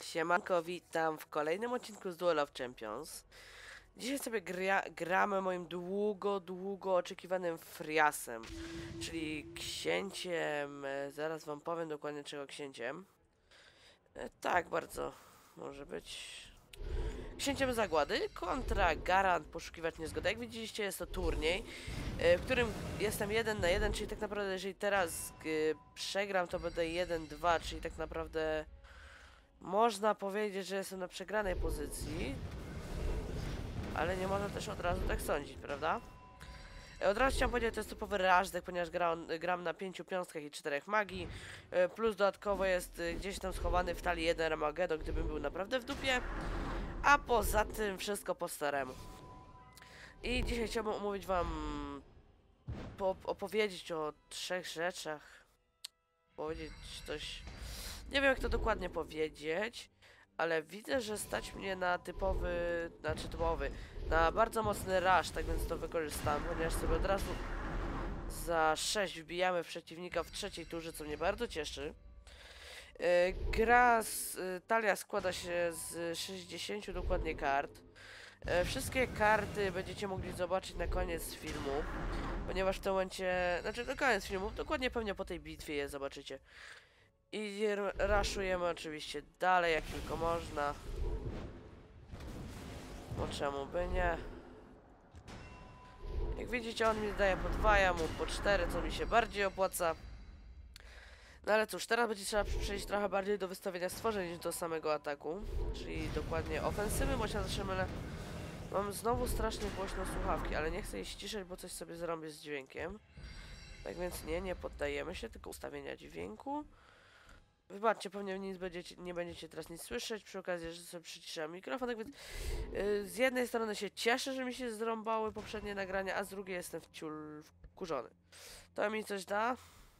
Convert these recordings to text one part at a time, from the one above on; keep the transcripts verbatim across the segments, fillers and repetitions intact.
Siemanko, witam w kolejnym odcinku z Duel of Champions. Dzisiaj sobie gra, gramy moim długo, długo oczekiwanym Friasem, czyli księciem, e, zaraz wam powiem dokładnie czego księciem. E, tak, bardzo może być. Księciem Zagłady kontra Garant Poszukiwacz Niezgody. Jak widzieliście, jest to turniej, e, w którym jestem jeden na jeden, czyli tak naprawdę jeżeli teraz e, przegram, to będę jeden dwa, czyli tak naprawdę można powiedzieć, że jestem na przegranej pozycji, ale nie można też od razu tak sądzić, prawda? Od razu chciałem powiedzieć, że to jest typowy rażdek, ponieważ gra, gram na pięciu piąstkach i czterech magii, plus dodatkowo jest gdzieś tam schowany w talii jeden Armageddon, gdybym był naprawdę w dupie, a poza tym wszystko po staremu. I dzisiaj chciałbym omówić wam, po, opowiedzieć o trzech rzeczach, powiedzieć coś, nie wiem jak to dokładnie powiedzieć, ale widzę, że stać mnie na typowy, znaczy typowy, na bardzo mocny rush, tak więc to wykorzystam, ponieważ sobie od razu za sześć wbijamy w przeciwnika w trzeciej turze, co mnie bardzo cieszy. Yy, gra, z, yy, talia składa się z sześćdziesięciu dokładnie kart. Yy, wszystkie karty będziecie mogli zobaczyć na koniec filmu, ponieważ w tym momencie, znaczy na koniec filmu, dokładnie pewnie po tej bitwie je zobaczycie. I raszujemy oczywiście dalej jak tylko można. No czemu by nie? Jak widzicie, on mi daje po dwa, ja mu po cztery, co mi się bardziej opłaca. No ale cóż, teraz będzie trzeba przejść trochę bardziej do wystawienia stworzeń niż do samego ataku. Czyli dokładnie ofensywy, bo się zatrzymamy. Mam znowu strasznie głośno słuchawki, ale nie chcę jej ściszać, bo coś sobie zrobię z dźwiękiem. Tak więc nie, nie poddajemy się, tylko ustawienia dźwięku. Wybaczcie, pewnie nic będziecie, nie będziecie teraz nic słyszeć, przy okazji, że sobie przyciszałem mikrofon, tak więc yy, z jednej strony się cieszę, że mi się zrąbały poprzednie nagrania, a z drugiej jestem wciul wkurzony. To mi coś da?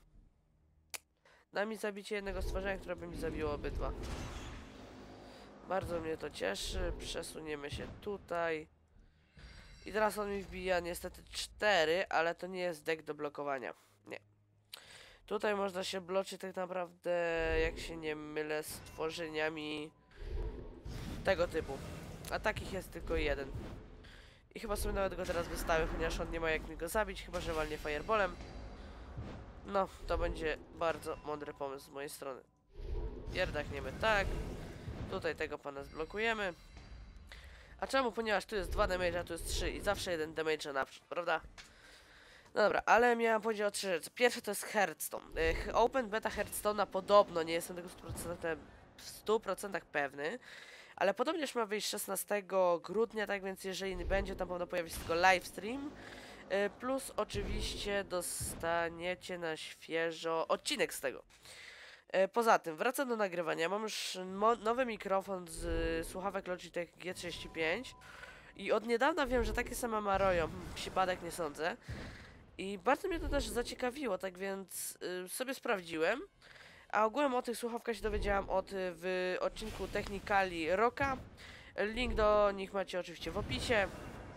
Da mi zabicie jednego stworzenia, które by mi zabiło obydwa. Bardzo mnie to cieszy, przesuniemy się tutaj. I teraz on mi wbija niestety cztery, ale to nie jest deck do blokowania. Nie. Tutaj można się bloczyć tak naprawdę, jak się nie mylę, stworzeniami tego typu. A takich jest tylko jeden. I chyba sobie nawet go teraz wystawię, ponieważ on nie ma jak mi go zabić, chyba że walnie fireballem. No, to będzie bardzo mądry pomysł z mojej strony. Pierdachniemy tak. Tutaj tego pana zblokujemy. A czemu? Ponieważ tu jest dwa damage, a tu jest trzy i zawsze jeden damage naprzód, prawda? No dobra, ale miałem powiedzieć o trzy rzeczy. Pierwsze to jest Hearthstone. Open beta Hearthstone'a podobno, nie jestem tego w stu procentach pewny, ale podobnież ma wyjść szesnastego grudnia, tak więc jeżeli będzie, tam pewno pojawi się tylko livestream. Plus oczywiście dostaniecie na świeżo odcinek z tego. Poza tym, wracam do nagrywania. Mam już nowy mikrofon z słuchawek Logitech G trzydzieści pięć i od niedawna wiem, że takie same ma roją. Przypadek nie sądzę. I bardzo mnie to też zaciekawiło, tak więc y, sobie sprawdziłem. A ogółem o tych słuchawkach się dowiedziałam od, w odcinku Technikali Rocka. Link do nich macie oczywiście w opisie.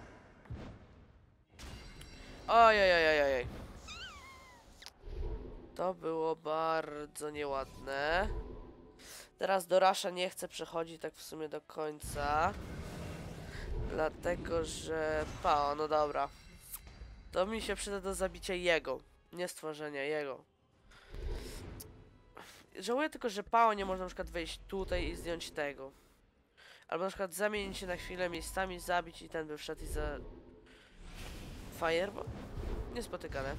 Ojej, to było bardzo nieładne. Teraz do Rasha nie chcę przechodzić tak w sumie do końca. Dlatego, że... Pa, no dobra. To mi się przyda do zabicia jego. Nie stworzenia, jego. Żałuję tylko, że Pao nie można na przykład wejść tutaj i zdjąć tego. Albo na przykład zamienić się na chwilę miejscami, zabić i ten by wszedł i za... Fireball? Niespotykane.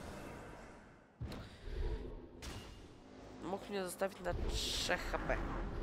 Mógł mnie zostawić na trzy H P.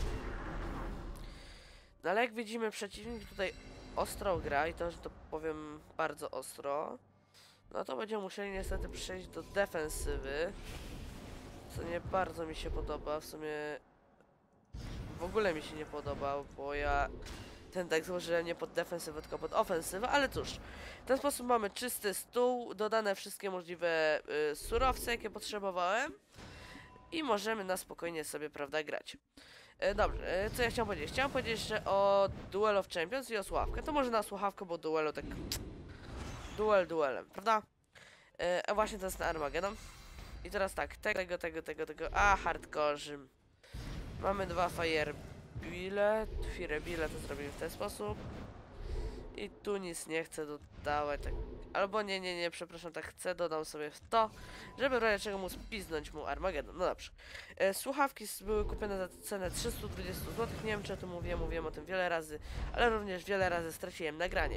No ale jak widzimy, przeciwnik tutaj ostro gra i to, że to powiem bardzo ostro. No to będziemy musieli niestety przejść do defensywy. Co nie bardzo mi się podoba, w sumie w ogóle mi się nie podobał, bo ja ten deck złożyłem nie pod defensywę, tylko pod ofensywę, ale cóż, w ten sposób mamy czysty stół, dodane wszystkie możliwe y, surowce, jakie potrzebowałem i możemy na spokojnie sobie, prawda, grać. Y, dobrze, y, co ja chciałem powiedzieć? Chciałem powiedzieć jeszcze o Duel of Champions i o słuchawkę. To może na słuchawkę, bo duelu tak... Duel duelem, prawda? Y, a właśnie to jest na Armageddon. I teraz tak, tego, tego, tego, tego, a hardcore. Mamy dwa fire Firebile, Firebile to zrobimy w ten sposób. I tu nic nie chcę dodawać, tak. Albo nie, nie, nie, przepraszam, tak chcę, dodam sobie w to, żeby w razie czego mu spiznąć mu Armagedon. No dobrze. E, słuchawki były kupione za cenę trzysta dwadzieścia złotych, nie wiem czy o tym mówiłem, mówiłem o tym wiele razy, ale również wiele razy straciłem nagranie.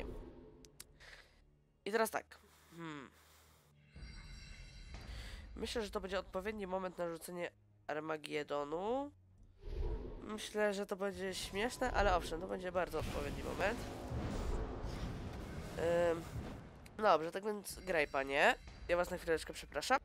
I teraz tak. Hmm. Myślę, że to będzie odpowiedni moment na rzucenie Armagedonu. Myślę, że to będzie śmieszne, ale owszem, to będzie bardzo odpowiedni moment. Ym, dobrze, tak więc graj, panie. Ja was na chwileczkę przepraszam.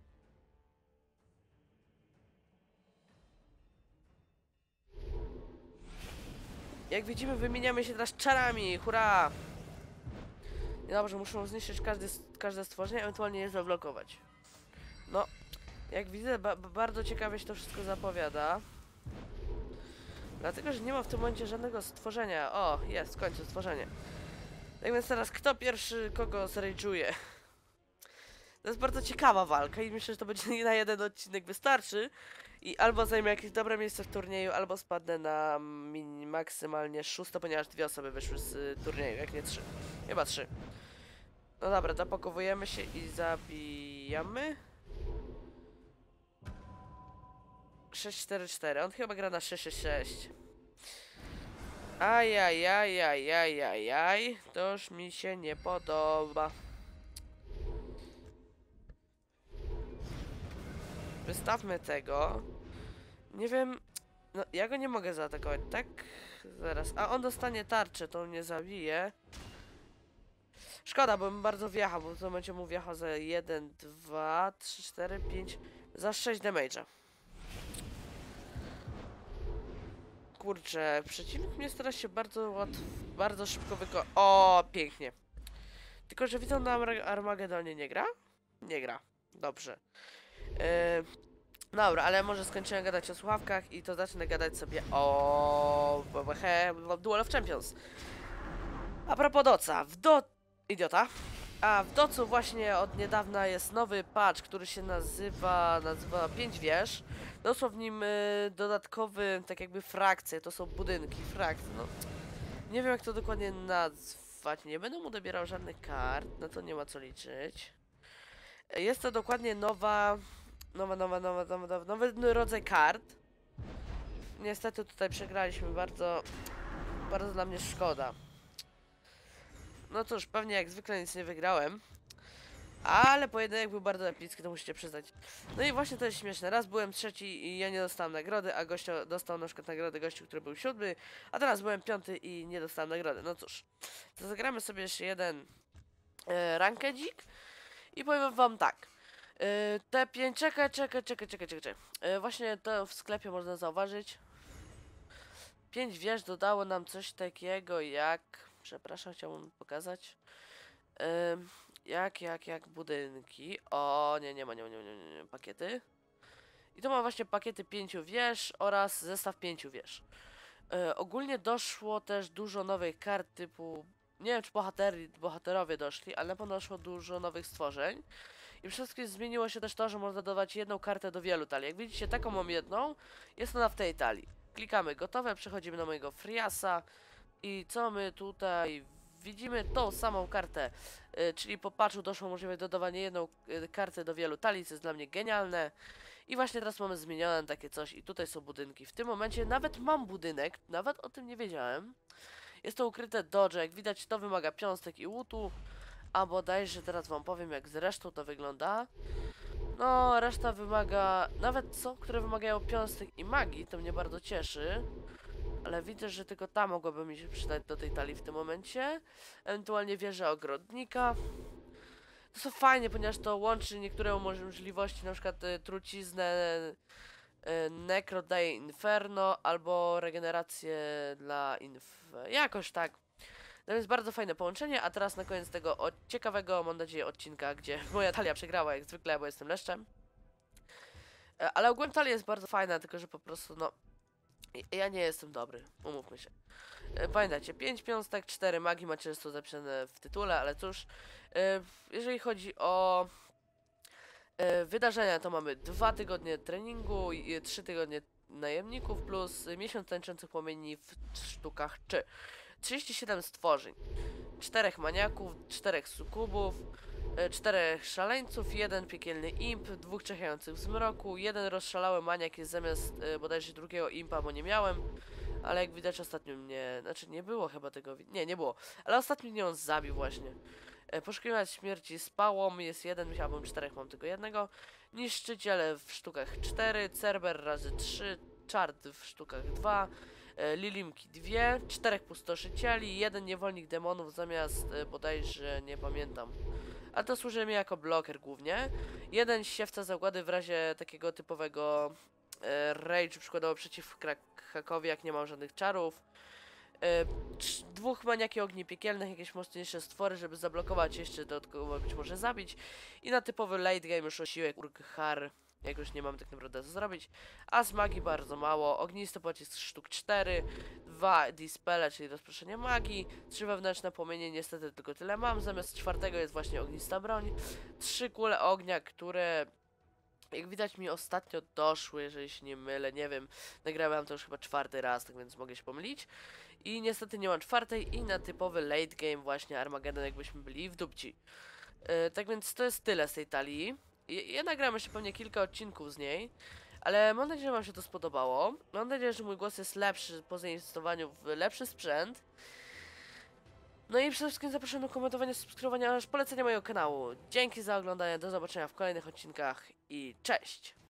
Jak widzimy, wymieniamy się teraz czarami, hurra! I dobrze, muszą zniszczyć każdy, każde stworzenie, ewentualnie je zablokować. No, jak widzę, ba bardzo ciekawie się to wszystko zapowiada. Dlatego, że nie ma w tym momencie żadnego stworzenia. O, jest, w końcu stworzenie. Tak więc teraz, kto pierwszy kogo zrage'uje? To jest bardzo ciekawa walka i myślę, że to będzie na jeden odcinek wystarczy. I albo zajmę jakieś dobre miejsce w turnieju, albo spadnę na min maksymalnie szóste, ponieważ dwie osoby wyszły z y, turnieju, jak nie trzy. Chyba trzy. No dobra, dopakowujemy się i zabijamy. sześć cztery cztery, on chyba gra na sześć sześć sześć. Ajajajajajajaj, to już mi się nie podoba. Wystawmy tego. Nie wiem, no ja go nie mogę zaatakować, tak? Zaraz, a on dostanie tarczę, to mnie zabije. Szkoda, bo bym bardzo wjechał, bo w tym momencie mu wjechał za jeden, dwa, trzy, cztery, pięć, za sześć damage'a. Kurczę, przeciwnik mnie stara się bardzo łatwo, bardzo szybko wyko... O, pięknie. Tylko, że widzę, na Armagedonie nie gra? Nie gra. Dobrze. Yy, dobra, ale może skończyłem gadać o słuchawkach i to zacznę gadać sobie o... He, Duel of Champions. A propos doca, w do... Idiota. A w docu właśnie od niedawna jest nowy patch, który się nazywa, nazywa pięć wież. Doszło w nim y, dodatkowy, tak jakby frakcje, to są budynki, frakcje, no. Nie wiem jak to dokładnie nazwać, nie będę mu dobierał żadnych kart, na to nie ma co liczyć. Jest to dokładnie nowa, nowa, nowa, nowa, nowa, nowa nowy rodzaj kart. Niestety tutaj przegraliśmy, bardzo, bardzo dla mnie szkoda. No cóż, pewnie jak zwykle nic nie wygrałem. Ale pojedynek był bardzo epicki, to musicie przyznać. No i właśnie to jest śmieszne. Raz byłem trzeci i ja nie dostałem nagrody, a gościu dostał na przykład nagrodę gościu, który był siódmy, a teraz byłem piąty i nie dostałem nagrody. No cóż, to zagramy sobie jeszcze jeden e, rankedzik i powiem wam tak. E, te pięć, czekaj, czekaj, czekaj, czekaj, czekaj. E, właśnie to w sklepie można zauważyć. Pięć wież dodało nam coś takiego jak... Przepraszam, chciałbym pokazać. E, Jak, jak, jak budynki. O, nie, nie ma, nie ma, nie ma, nie, nie, nie, pakiety. I to ma właśnie pakiety pięciu wież oraz zestaw pięciu wież. E, ogólnie doszło też dużo nowych kart typu... Nie wiem, czy bohatery, bohaterowie doszli, ale na pewno doszło dużo nowych stworzeń. I przede wszystkim zmieniło się też to, że można dodawać jedną kartę do wielu talii. Jak widzicie, taką mam jedną. Jest ona w tej talii. Klikamy gotowe, przechodzimy do mojego Friasa. I co my tutaj widzimy? Tą samą kartę, yy, czyli po patchu doszło możliwość dodawania jedną yy, kartę do wielu talii, co jest dla mnie genialne. I właśnie teraz mamy zmienione takie coś i tutaj są budynki. W tym momencie nawet mam budynek, nawet o tym nie wiedziałem. Jest to ukryte dodge, jak widać to wymaga piąstek i łutu. A bodajże teraz wam powiem jak z resztą to wygląda. No, reszta wymaga, nawet są, które wymagają piąstek i magii, to mnie bardzo cieszy. Ale widzę, że tylko ta mogłaby mi się przydać do tej talii w tym momencie. Ewentualnie wieża ogrodnika. To są fajnie, ponieważ to łączy niektóre możliwości, na przykład y, truciznę, y, Necro daje Inferno, albo regenerację dla Inf... Jakoś tak. To jest bardzo fajne połączenie, a teraz na koniec tego ciekawego, mam nadzieję, odcinka, gdzie moja talia przegrała jak zwykle, bo jestem leszczem. E, ale ogółem talia jest bardzo fajna, tylko że po prostu, no... Ja nie jestem dobry, umówmy się. E, pamiętajcie, pięć piąstek, cztery magii macie często zapisane w tytule, ale cóż, e, jeżeli chodzi o e, wydarzenia, to mamy dwa tygodnie treningu i trzy tygodnie najemników plus miesiąc tańczących płomieni w sztukach trzy. trzydzieści siedem stworzeń, czterech maniaków, czterech sukubów, e, czterech szaleńców, jeden piekielny imp, dwóch czekających w zmroku, jeden rozszalały maniak jest zamiast e, bodajże drugiego impa, bo nie miałem, ale jak widać ostatnio mnie, znaczy nie było chyba tego, wi- nie, nie było, ale ostatnio mnie on zabił właśnie. E, Poszukiwać śmierci z pałą jest jeden, musiałbym czterech, mam tylko jednego. Niszczyciele w sztukach cztery, Cerber razy trzy, czart w sztukach dwa, e, Lilimki dwie, czterech pustoszycieli, jeden niewolnik demonów zamiast e, bodajże, nie pamiętam. A to służy mi jako bloker głównie. Jeden siewca zagłady w razie takiego typowego e, rage, przykładowo przeciw Krakowi, jak nie mam żadnych czarów. E, trz- dwóch maniaki ogni piekielnych, jakieś mocniejsze stwory, żeby zablokować, jeszcze dodatkowo być może zabić. I na typowy late game już osiłek Urkhar, jak już nie mamy tak naprawdę co zrobić. A z magii bardzo mało, ognisty pocisk sztuk cztery, dwa dispele, czyli rozproszenie magii, trzy wewnętrzne płomienie, niestety tylko tyle mam, zamiast czwartego jest właśnie ognista broń, trzy kule ognia, które jak widać mi ostatnio doszły, jeżeli się nie mylę, nie wiem, nagrałem to już chyba czwarty raz, tak więc mogę się pomylić. I niestety nie mam czwartej i na typowy late game właśnie Armageddon jakbyśmy byli w dupci. Yy, tak więc to jest tyle z tej talii. I- Ja nagram jeszcze pewnie kilka odcinków z niej, ale mam nadzieję, że wam się to spodobało. Mam nadzieję, że mój głos jest lepszy po zainwestowaniu w lepszy sprzęt. No i przede wszystkim zapraszam do komentowania, subskrybowania oraz polecenia mojego kanału. Dzięki za oglądanie, do zobaczenia w kolejnych odcinkach i cześć!